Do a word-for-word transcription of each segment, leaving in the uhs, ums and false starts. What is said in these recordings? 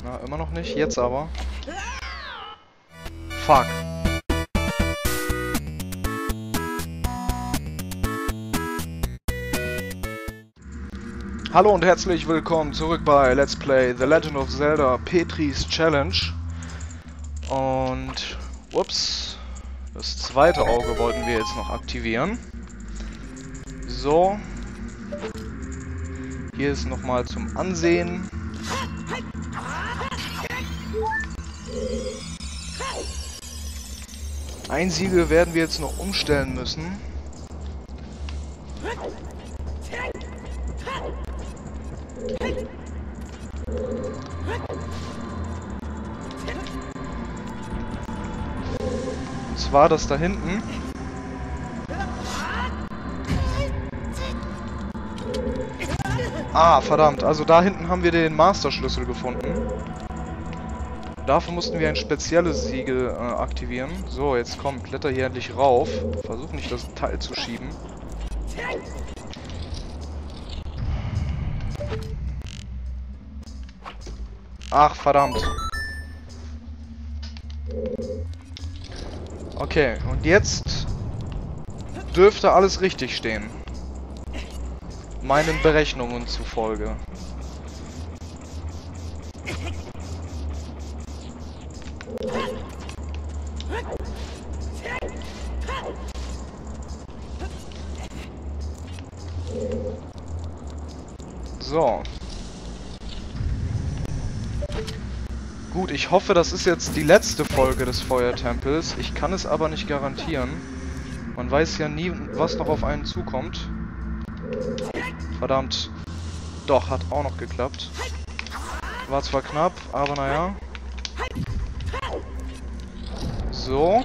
Na, immer noch nicht. Jetzt aber. Fuck. Hallo und herzlich willkommen zurück bei Let's Play The Legend of Zelda Petris Challenge. Und, ups, das zweite Auge wollten wir jetzt noch aktivieren. So. Hier ist nochmal zum Ansehen. Ein Siegel werden wir jetzt noch umstellen müssen. Und zwar das da hinten. Ah, verdammt. Also da hinten haben wir den Master-Schlüssel gefunden. Dafür mussten wir ein spezielles Siegel äh, aktivieren. So, jetzt komm, kletter hier endlich rauf. Versuch nicht, das Teil zu schieben. Ach, verdammt. Okay, und jetzt dürfte alles richtig stehen. Meinen Berechnungen zufolge. So. Gut, ich hoffe, das ist jetzt die letzte Folge des Feuertempels. Ich kann es aber nicht garantieren. Man weiß ja nie, was noch auf einen zukommt. Verdammt. Doch, hat auch noch geklappt. War zwar knapp, aber naja. So.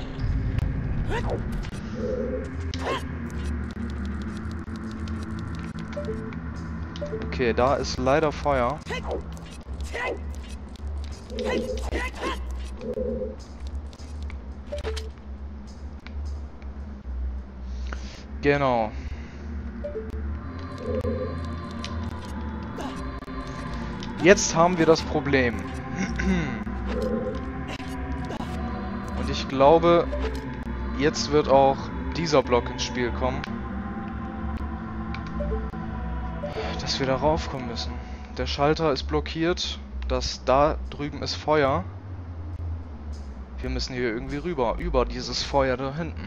Okay, da ist leider Feuer. Genau. Jetzt haben wir das Problem. Und ich glaube, jetzt wird auch dieser Block ins Spiel kommen. Dass wir da raufkommen müssen. Der Schalter ist blockiert. Das da drüben ist Feuer. Wir müssen hier irgendwie rüber. Über dieses Feuer da hinten.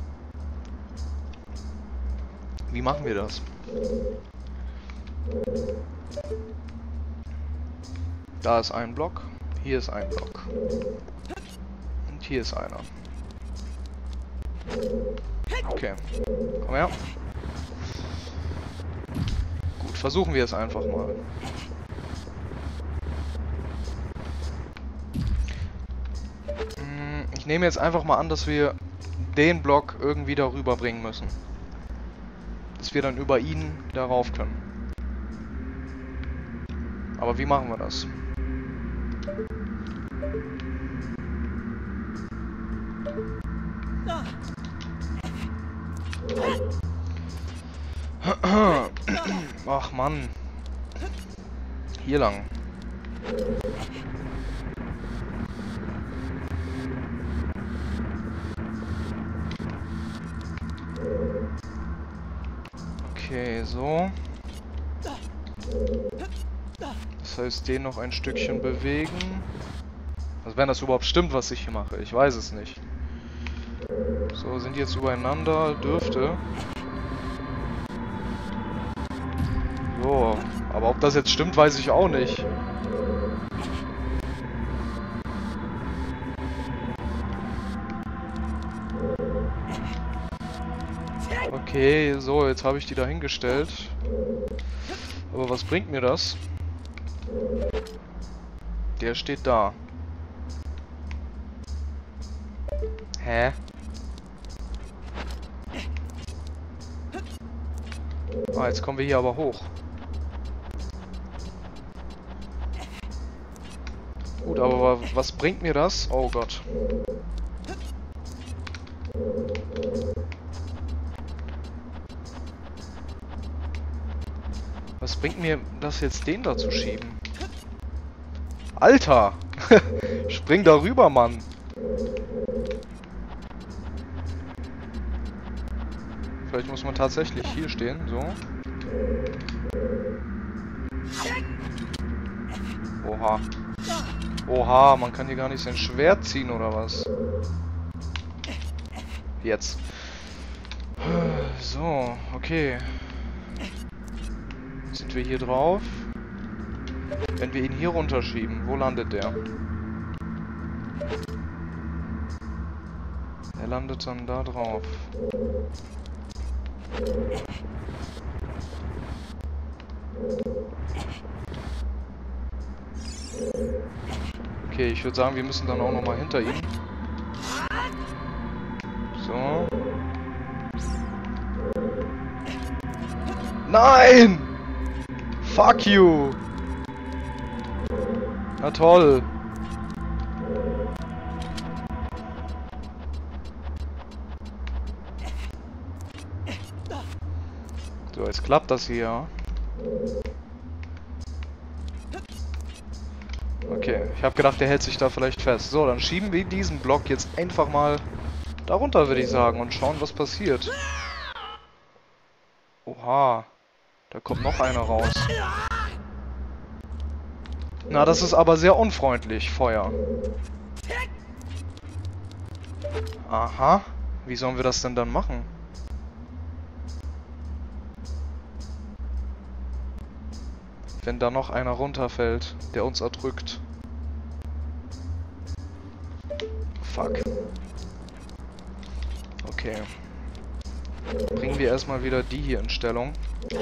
Wie machen wir das? Da ist ein Block. Hier ist ein Block. Und hier ist einer. Okay. Komm her. Gut, versuchen wir es einfach mal. Ich nehme jetzt einfach mal an, dass wir den Block irgendwie darüber bringen müssen. Dass wir dann über ihn darauf können. Aber wie machen wir das? Ach Mann. Hier lang. Okay, so. Das heißt, den noch ein Stückchen bewegen. Also wenn das überhaupt stimmt, was ich hier mache. Ich weiß es nicht. So, sind die jetzt übereinander? Dürfte. So, aber ob das jetzt stimmt, weiß ich auch nicht. Okay, so, jetzt habe ich die dahingestellt. Aber was bringt mir das? Der steht da. Hä? Ah, jetzt kommen wir hier aber hoch. Gut, aber was bringt mir das? Oh Gott. Was bringt mir das jetzt, den da zu schieben? Alter! Spring da rüber, Mann! Vielleicht muss man tatsächlich hier stehen, so. Oha. Oha, man kann hier gar nicht sein Schwert ziehen, oder was? Jetzt. So, okay. Sind wir hier drauf? Wenn wir ihn hier runterschieben, wo landet der? Er landet dann da drauf. Okay, ich würde sagen, wir müssen dann auch nochmal hinter ihm. So. Nein! Fuck you! Na toll! So, jetzt klappt das hier. Okay, ich habe gedacht, der hält sich da vielleicht fest. So, dann schieben wir diesen Block jetzt einfach mal darunter, würde ich sagen, und schauen, was passiert. Oha, da kommt noch einer raus. Na, das ist aber sehr unfreundlich, Feuer. Aha, wie sollen wir das denn dann machen? Wenn da noch einer runterfällt, der uns erdrückt. Fuck. Okay. Bringen wir erstmal wieder die hier in Stellung.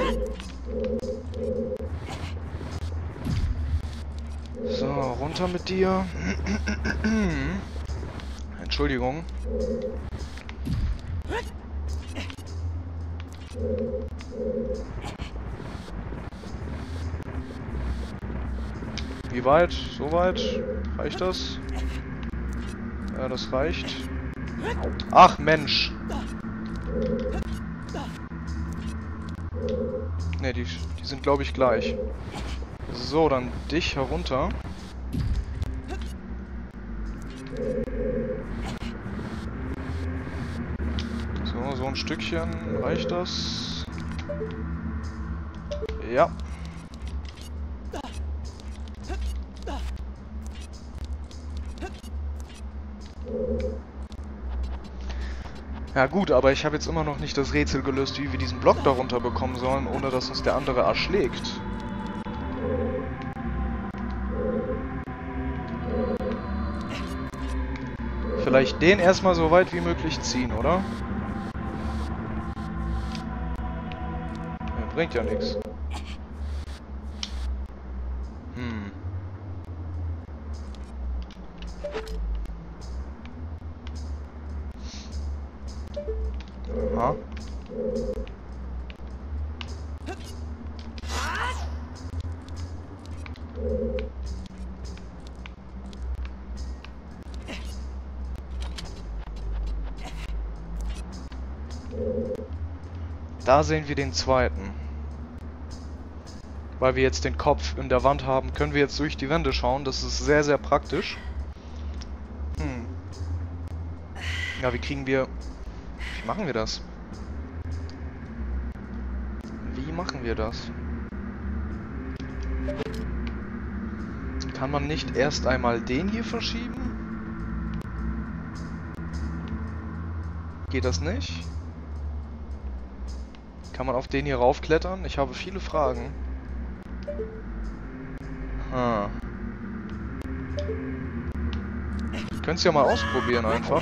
So, runter mit dir. Entschuldigung. Wie weit? So weit? Reicht das? Ja, das reicht. Ach, Mensch! Ne, die, die sind, glaube ich, gleich. So, dann dich herunter. So, so ein Stückchen. Reicht das? Ja. Ja gut, aber ich habe jetzt immer noch nicht das Rätsel gelöst, wie wir diesen Block darunter bekommen sollen, ohne dass uns der andere erschlägt. Vielleicht den erstmal so weit wie möglich ziehen, oder? Ja, bringt ja nichts. Hm. Aha. Da sehen wir den zweiten. Weil wir jetzt den Kopf in der Wand haben, können wir jetzt durch die Wände schauen. Das ist sehr, sehr praktisch. Hm. Ja, wie kriegen wir... Wie machen wir das? Wie machen wir das? Kann man nicht erst einmal den hier verschieben? Geht das nicht? Kann man auf den hier raufklettern? Ich habe viele Fragen. Hm. Könnt's ja mal ausprobieren einfach.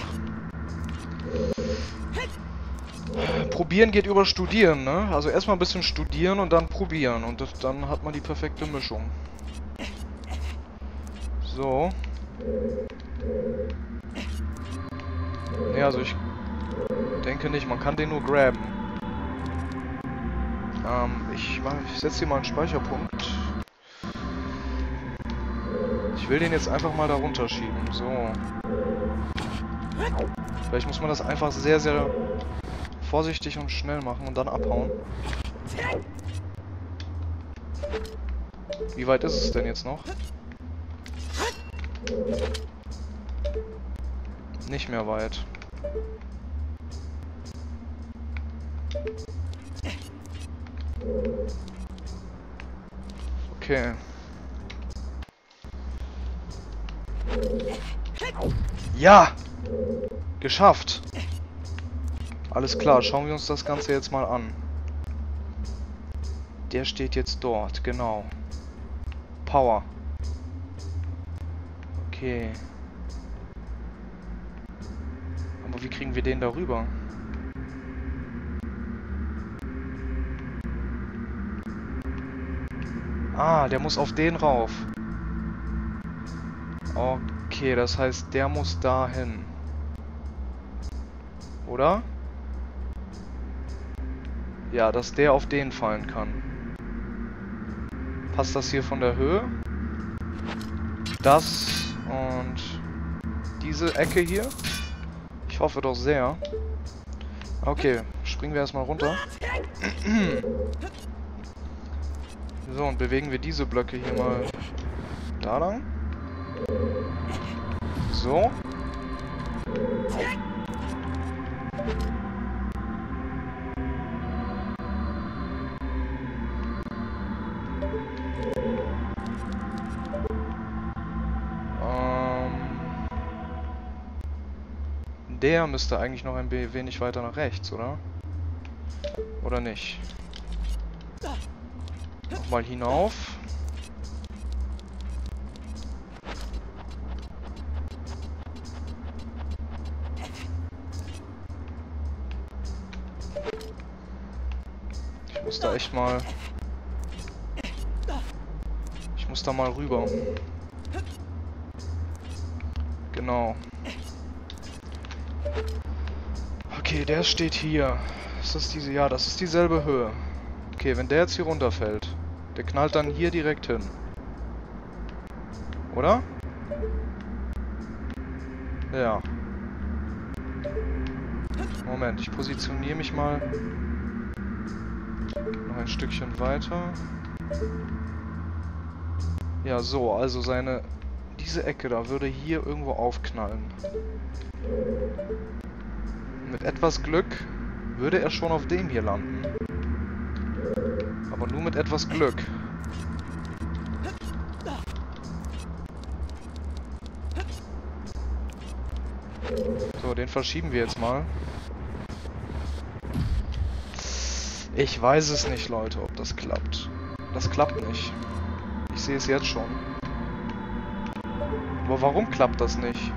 Probieren geht über Studieren, ne? Also erstmal ein bisschen studieren und dann probieren. Und das, dann hat man die perfekte Mischung. So. Ne, also ich denke nicht, man kann den nur graben. Ähm, ich, ich setze hier mal einen Speicherpunkt. Ich will den jetzt einfach mal da runterschieben. So. Vielleicht muss man das einfach sehr, sehr vorsichtig und schnell machen und dann abhauen. Wie weit ist es denn jetzt noch? Nicht mehr weit. Okay. Ja! Geschafft! Alles klar, schauen wir uns das Ganze jetzt mal an. Der steht jetzt dort, genau. Power. Okay. Aber wie kriegen wir den da rüber? Ah, der muss auf den rauf. Okay, das heißt, der muss dahin. Oder? Ja, dass der auf den fallen kann. Passt das hier von der Höhe? Das und diese Ecke hier? Ich hoffe doch sehr. Okay, springen wir erstmal runter. So, und bewegen wir diese Blöcke hier mal da lang. So. Der müsste eigentlich noch ein wenig weiter nach rechts, oder? Oder nicht? Nochmal hinauf. Ich muss da echt mal... Ich muss da mal rüber. Genau. Okay, der steht hier. Ist das diese? Ja, das ist dieselbe Höhe. Okay, wenn der jetzt hier runterfällt, der knallt dann hier direkt hin. Oder? Ja. Moment, ich positioniere mich mal noch ein Stückchen weiter. Ja, so, also seine... Diese Ecke da würde hier irgendwo aufknallen. Mit etwas Glück würde er schon auf dem hier landen. Aber nur mit etwas Glück. So, den verschieben wir jetzt mal. Ich weiß es nicht, Leute, ob das klappt. Das klappt nicht. Ich sehe es jetzt schon. Aber warum klappt das nicht?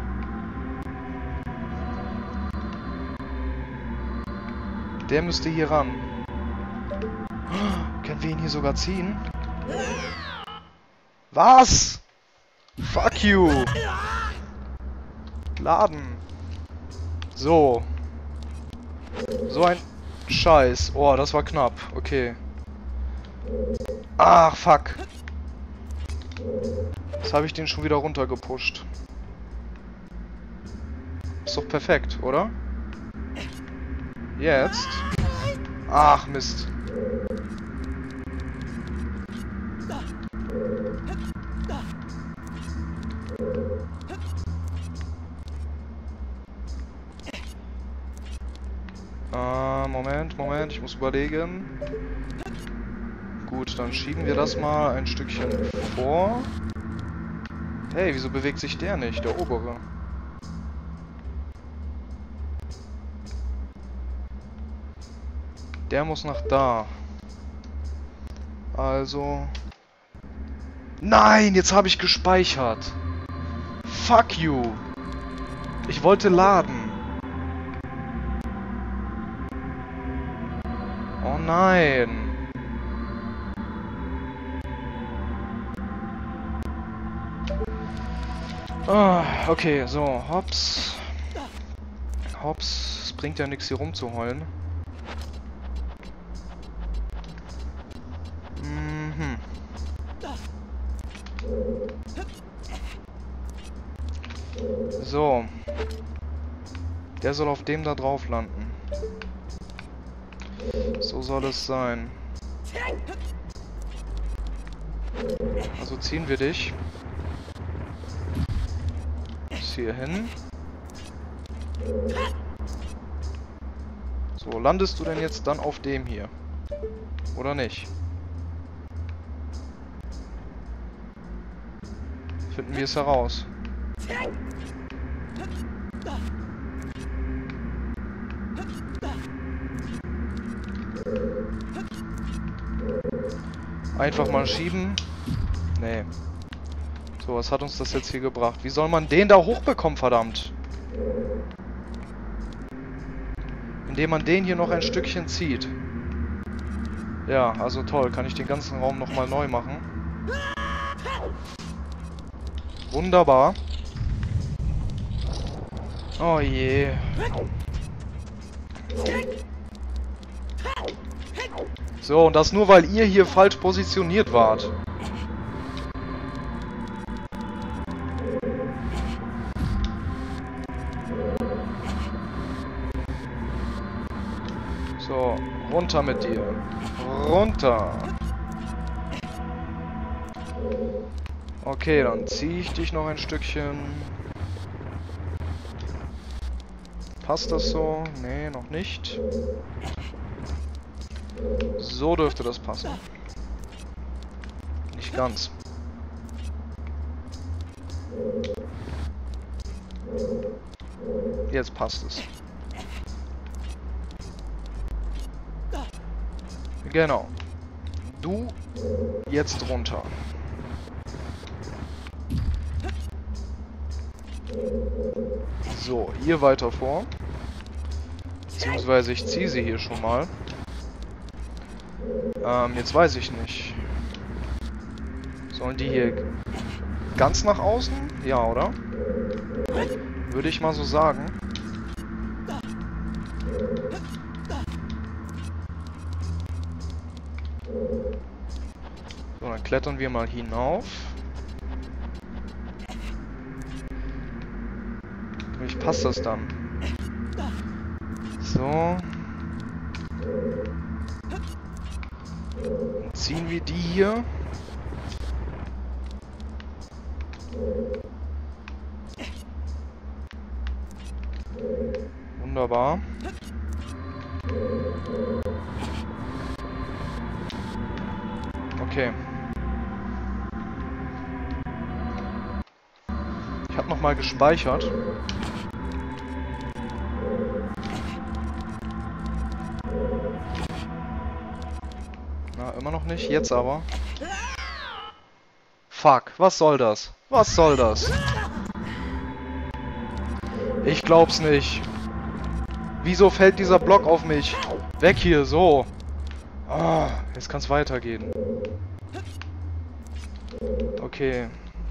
Der müsste hier ran. Oh, können wir ihn hier sogar ziehen? Was? Fuck you! Laden. So. So ein Scheiß. Oh, das war knapp. Okay. Ach, fuck. Jetzt habe ich den schon wieder runtergepusht. Ist doch perfekt, oder? Jetzt. Ach, Mist. Äh, Moment, Moment, ich muss überlegen. Gut, dann schieben wir das mal ein Stückchen vor. Hey, wieso bewegt sich der nicht, der obere? Der muss nach da. Also... Nein, jetzt habe ich gespeichert. Fuck you. Ich wollte laden. Oh nein. Ah, okay, so, hops. Hops, es bringt ja nichts hier rumzuheulen. Mhm. So. Der soll auf dem da drauf landen. So soll es sein. Also ziehen wir dich. bis hierhin. So, landest du denn jetzt dann auf dem hier? Oder nicht? Finden wir es heraus. Einfach mal schieben. Nee. So, was hat uns das jetzt hier gebracht? Wie soll man den da hochbekommen, verdammt? Indem man den hier noch ein Stückchen zieht. Ja, also toll. Kann ich den ganzen Raum nochmal neu machen. Wunderbar. Oh je. So, und das nur, weil ihr hier falsch positioniert wart. So, runter mit dir. Runter. Okay, dann ziehe ich dich noch ein Stückchen. Passt das so? Nee, noch nicht. So dürfte das passen. Nicht ganz. Jetzt passt es. Genau. Du jetzt runter. So, ihr weiter vor. Beziehungsweise ich ziehe sie hier schon mal. Ähm, jetzt weiß ich nicht. Sollen die hier ganz nach außen? Ja, oder? Würde ich mal so sagen. So, dann klettern wir mal hinauf. Wie passt das dann? So. Dann ziehen wir die hier. Wunderbar. Okay. Ich habe noch mal gespeichert. Na, immer noch nicht. Jetzt aber. Fuck, was soll das? Was soll das? Ich glaub's nicht. Wieso fällt dieser Block auf mich? Weg hier, so. Ah, jetzt kann's weitergehen. Okay.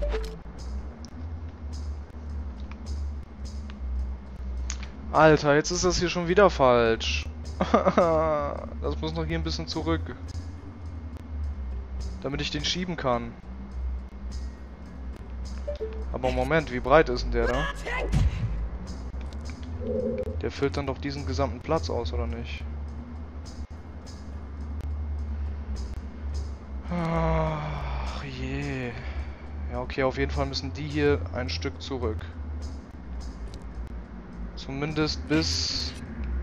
Alter, jetzt ist das hier schon wieder falsch. Das muss noch hier ein bisschen zurück. Damit ich den schieben kann. Aber Moment, wie breit ist denn der da? Der füllt dann doch diesen gesamten Platz aus, oder nicht? Ach je. Ja, okay, auf jeden Fall müssen die hier ein Stück zurück. Zumindest bis...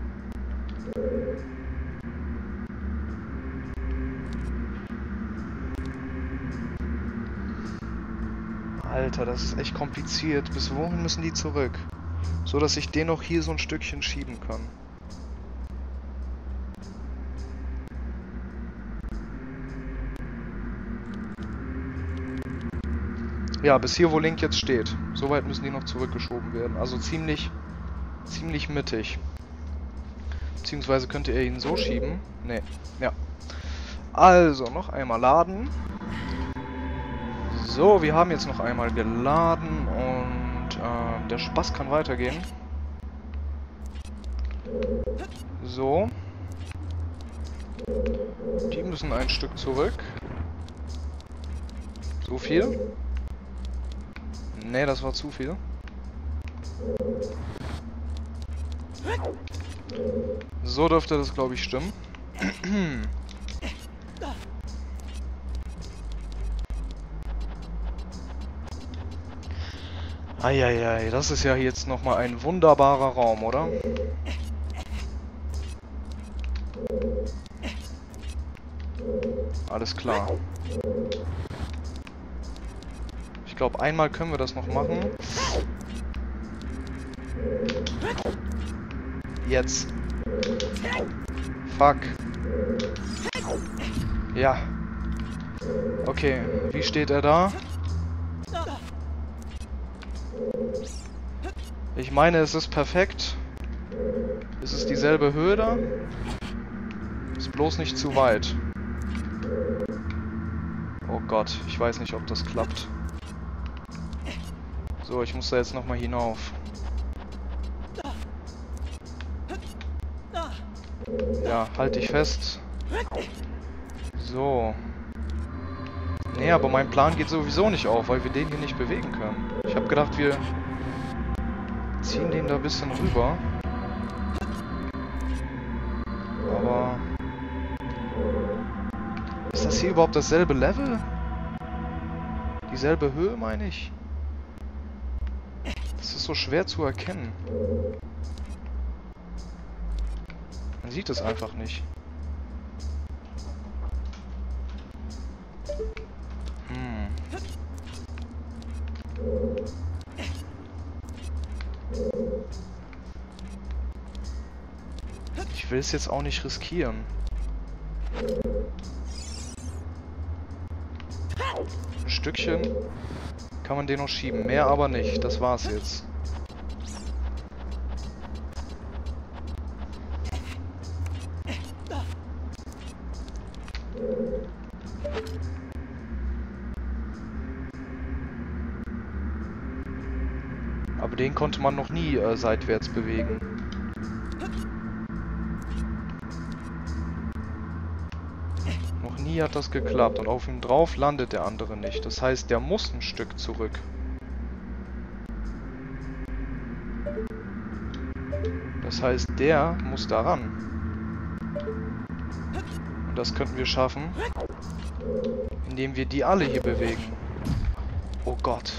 Alter, das ist echt kompliziert. Bis wohin müssen die zurück? So, dass ich den noch hier so ein Stückchen schieben kann. Ja, bis hier, wo Link jetzt steht. Soweit müssen die noch zurückgeschoben werden. Also ziemlich, ziemlich mittig. Beziehungsweise könnte er ihn so schieben. Nee, ja. Also, noch einmal laden. So, wir haben jetzt noch einmal geladen und äh, der Spaß kann weitergehen. So. Die müssen ein Stück zurück. So viel? Nee, das war zu viel. So dürfte das, glaube ich, stimmen. Eieiei, das ist ja jetzt nochmal ein wunderbarer Raum, oder? Alles klar. Ich glaube, einmal können wir das noch machen. Jetzt. Fuck. Ja. Okay, wie steht er da? Ich meine, es ist perfekt. Es ist dieselbe Höhe da. Ist bloß nicht zu weit. Oh Gott, ich weiß nicht, ob das klappt. So, ich muss da jetzt nochmal hinauf. Ja, halt dich fest. So. Nee, aber mein Plan geht sowieso nicht auf, weil wir den hier nicht bewegen können. Ich habe gedacht, wir ziehen den da ein bisschen rüber. Aber... Ist das hier überhaupt dasselbe Level? Dieselbe Höhe, meine ich? Das ist so schwer zu erkennen. Man sieht es einfach nicht. Hm. Ich will es jetzt auch nicht riskieren. Ein Stückchen kann man den noch schieben. Mehr aber nicht. Das war's jetzt. Aber den konnte man noch nie äh, seitwärts bewegen. Noch nie hat das geklappt. Und auf ihm drauf landet der andere nicht. Das heißt, der muss ein Stück zurück. Das heißt, der muss daran. Und das könnten wir schaffen, indem wir die alle hier bewegen. Oh Gott.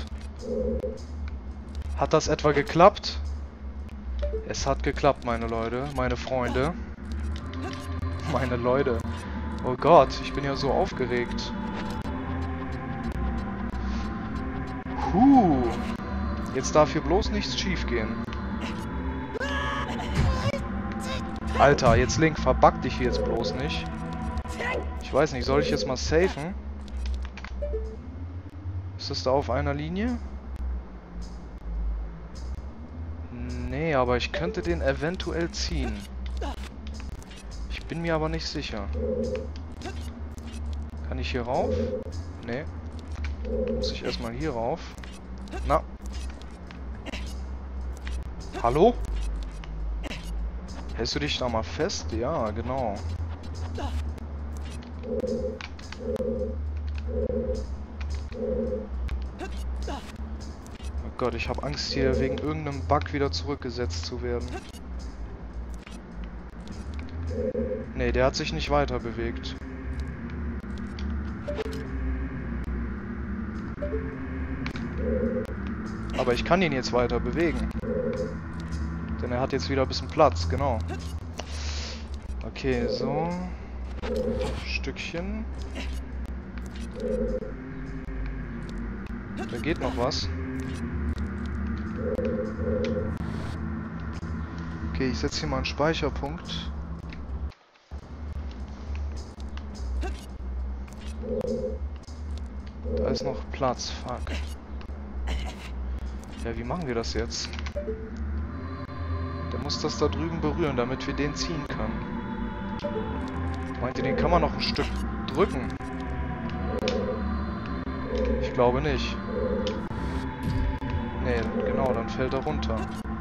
Hat das etwa geklappt? Es hat geklappt, meine Leute, meine Freunde. Meine Leute. Oh Gott, ich bin ja so aufgeregt. Puh. Jetzt darf hier bloß nichts schief gehen. Alter, jetzt Link, verback dich jetzt bloß nicht. Ich weiß nicht, soll ich jetzt mal safen? Ist das da auf einer Linie? Nee, aber ich könnte den eventuell ziehen. Ich bin mir aber nicht sicher. Kann ich hier rauf? Nee. Muss ich erstmal hier rauf. Na. Hallo? Hältst du dich da mal fest? Ja, genau. Oh Gott, ich habe Angst, hier wegen irgendeinem Bug wieder zurückgesetzt zu werden. Nee, der hat sich nicht weiter bewegt. Aber ich kann ihn jetzt weiter bewegen. Denn er hat jetzt wieder ein bisschen Platz, genau. Okay, so. Stückchen. Da geht noch was. Okay, ich setze hier mal einen Speicherpunkt. Da ist noch Platz, fuck. Ja, wie machen wir das jetzt? Der muss das da drüben berühren, damit wir den ziehen können. Meint ihr, den kann man noch ein Stück drücken? Ich glaube nicht. Nee, genau, dann fällt er runter.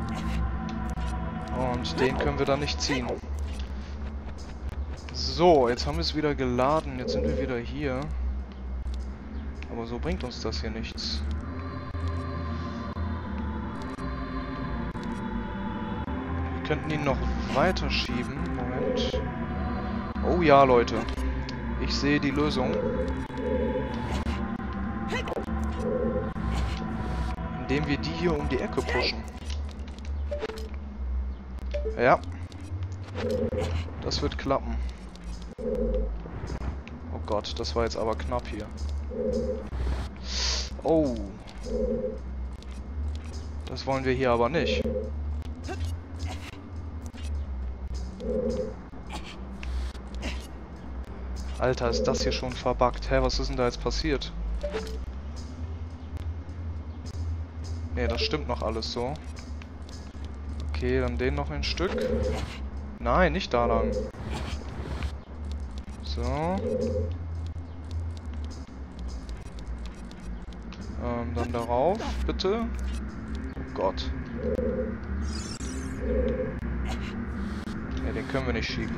Und den können wir dann nicht ziehen. So, jetzt haben wir es wieder geladen. Jetzt sind wir wieder hier. Aber so bringt uns das hier nichts. Wir könnten ihn noch weiter schieben. Moment. Oh ja, Leute. Ich sehe die Lösung. Indem wir die hier um die Ecke pushen. Ja. Das wird klappen. Oh Gott, das war jetzt aber knapp hier. Oh. Das wollen wir hier aber nicht. Alter, ist das hier schon verbuggt. Hä, was ist denn da jetzt passiert? Ne, das stimmt noch alles so. Okay, dann den noch ein Stück. Nein, nicht da lang. So. Ähm, dann darauf, bitte. Oh Gott. Ne, den können wir nicht schieben.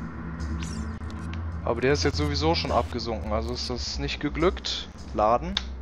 Aber der ist jetzt sowieso schon abgesunken, also ist das nicht geglückt. Laden.